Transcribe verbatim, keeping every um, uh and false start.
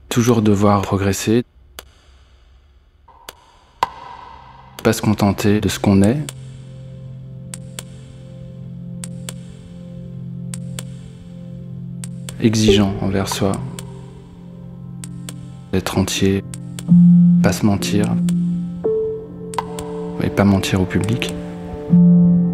Toujours devoir progresser. Pas se contenter de ce qu'on est. Exigeant envers soi. Être entier. Pas se mentir. Et pas mentir au public.